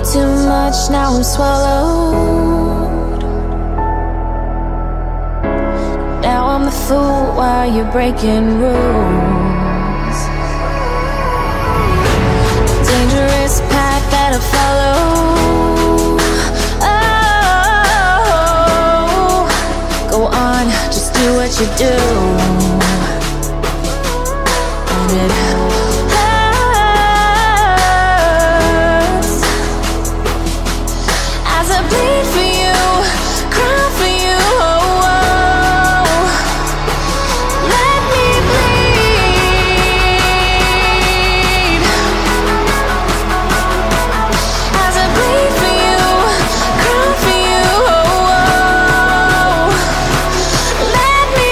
too much, now I'm swallowed. Now I'm the fool while you're breaking rules. Dangerous path that I follow. Oh, go on, just do what you do. And it hurts as I bleed for you, cry for you. Oh, oh. Let me bleed as I bleed for you, cry for you. Oh, oh. Let me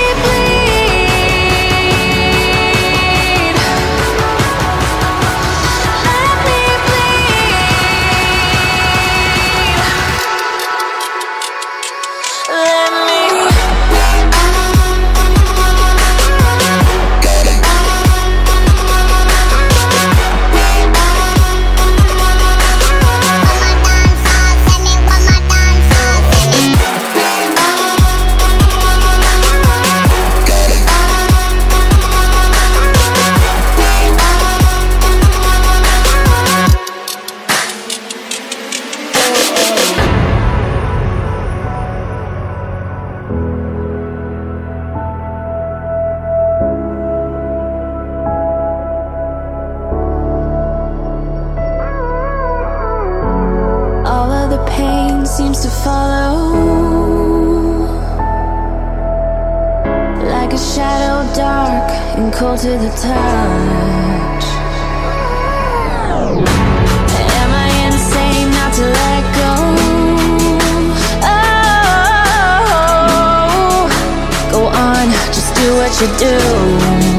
bleed. Let me bleed. Let me. All of the pain seems to follow, like a shadow dark and cold to the touch. Am I insane not to let go? Oh, go on, just do what you do.